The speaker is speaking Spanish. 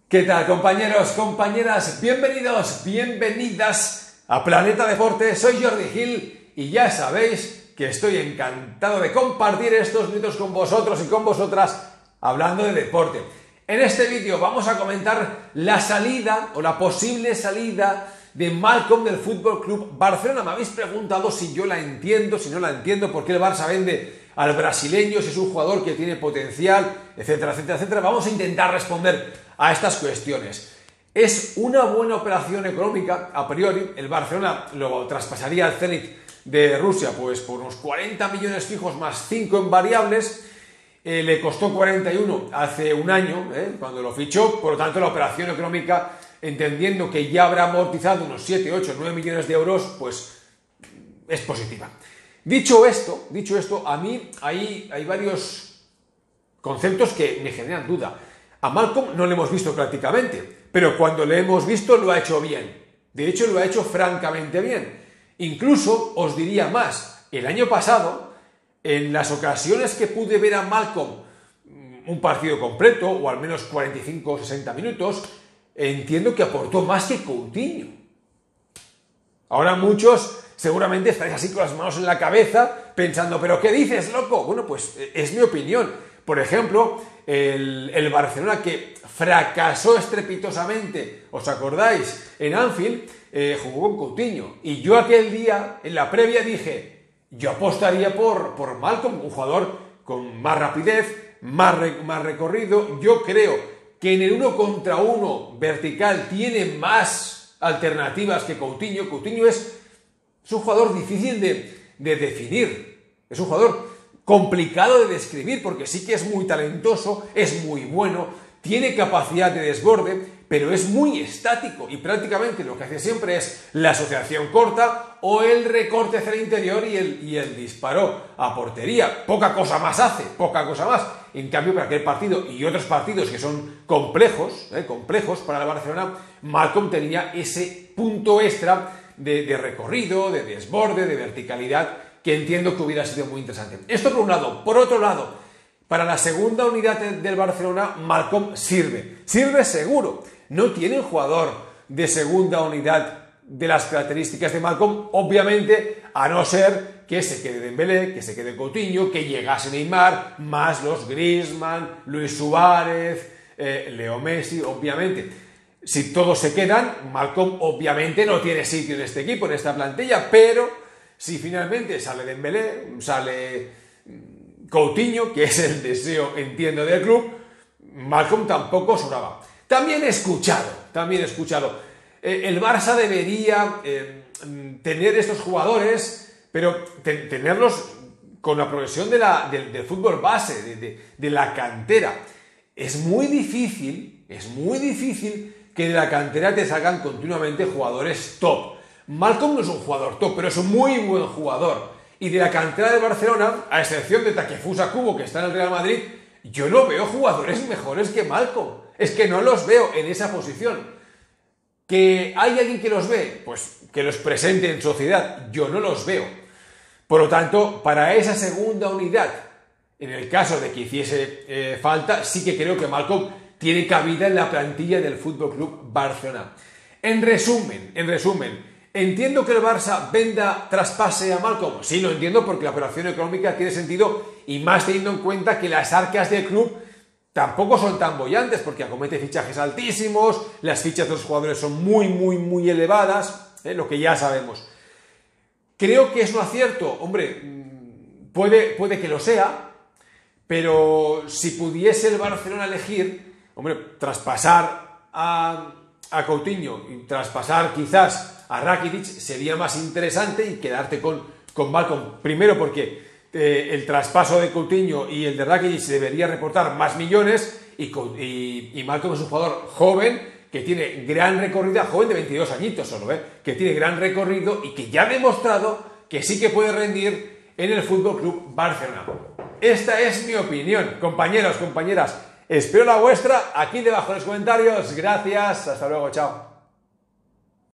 ¿Qué tal, compañeros, compañeras? Bienvenidos, bienvenidas a Planeta Deporte. Soy Jordi Gil y ya sabéis que estoy encantado de compartir estos minutos con vosotros y con vosotras hablando de deporte. En este vídeo vamos a comentar la salida o la posible salida de Malcom del Fútbol Club Barcelona. Me habéis preguntado si yo la entiendo, si no la entiendo, por qué el Barça vende al brasileño, si es un jugador que tiene potencial, etcétera, etcétera, etcétera. Vamos a intentar responder a estas cuestiones. ¿Es una buena operación económica? A priori, el Barcelona lo traspasaría al Zenit de Rusia pues por unos 40 millones fijos más 5 en variables. Le costó 41 hace un año, cuando lo fichó. Por lo tanto, la operación económica, entendiendo que ya habrá amortizado unos 7, 8, 9 millones de euros, pues es positiva. Dicho esto, a mí hay varios conceptos que me generan duda. A Malcom no le hemos visto prácticamente, pero cuando le hemos visto lo ha hecho bien. De hecho, lo ha hecho francamente bien. Incluso os diría más, el año pasado, en las ocasiones que pude ver a Malcom un partido completo, o al menos 45 o 60 minutos, entiendo que aportó más que Coutinho. Ahora muchos seguramente estaréis así con las manos en la cabeza pensando, ¿pero qué dices, loco? Bueno, pues es mi opinión. Por ejemplo, el Barcelona, que fracasó estrepitosamente, ¿os acordáis? En Anfield jugó con Coutinho. Y yo aquel día, en la previa, dije, yo apostaría por Malcom, un jugador con más rapidez, más recorrido. Yo creo que en el 1 contra 1 vertical tiene más alternativas que Coutinho. Coutinho es un jugador difícil de definir. Es un jugador complicado de describir, porque sí que es muy talentoso, es muy bueno, tiene capacidad de desborde, pero es muy estático y prácticamente lo que hace siempre es la asociación corta o el recorte hacia el interior y el disparo a portería. Poca cosa más hace, poca cosa más. En cambio, para aquel partido y otros partidos que son complejos para el Barcelona, Malcom tenía ese punto extra de recorrido, de desborde, de verticalidad, que entiendo que hubiera sido muy interesante. Esto por un lado. Por otro lado, para la segunda unidad del Barcelona, Malcom sirve seguro. No tiene un jugador de segunda unidad de las características de Malcom, obviamente, a no ser que se quede Dembélé, que se quede Coutinho, que llegase Neymar, más los Griezmann, Luis Suárez, Leo Messi, obviamente. Si todos se quedan, Malcom obviamente no tiene sitio en este equipo, en esta plantilla, pero si finalmente sale Dembélé, sale Coutinho, que es el deseo, entiendo, del club, Malcom tampoco sobraba. También he escuchado, el Barça debería tener estos jugadores, pero tenerlos con la progresión del fútbol base, de la cantera. Es muy difícil que de la cantera te salgan continuamente jugadores top. Malcom no es un jugador top, pero es un muy buen jugador. Y de la cantera de Barcelona, a excepción de Takefusa Kubo, que está en el Real Madrid, yo no veo jugadores mejores que Malcom. Es que no los veo en esa posición. ¿Que hay alguien que los ve? Pues que los presente en sociedad. Yo no los veo. Por lo tanto, para esa segunda unidad, en el caso de que hiciese falta, sí que creo que Malcom tiene cabida en la plantilla del FC Barcelona. En resumen, ¿entiendo que el Barça traspase a Malcom? Sí, lo entiendo, porque la operación económica tiene sentido, y más teniendo en cuenta que las arcas del club tampoco son tan bollantes, porque acomete fichajes altísimos, las fichas de los jugadores son muy elevadas, lo que ya sabemos. Creo que es un acierto, hombre, puede que lo sea, pero si pudiese el Barcelona elegir, hombre, traspasar a Coutinho y traspasar quizás a Rakitic sería más interesante, y quedarte con Malcom. Primero porque el traspaso de Coutinho y el de Rakitic debería reportar más millones, y Malcom es un jugador joven que tiene gran recorrido, joven de 22 añitos solo, que tiene gran recorrido y que ya ha demostrado que sí que puede rendir en el FC Barcelona. Esta es mi opinión, compañeros, compañeras. Espero la vuestra aquí debajo en los comentarios. Gracias, hasta luego, chao.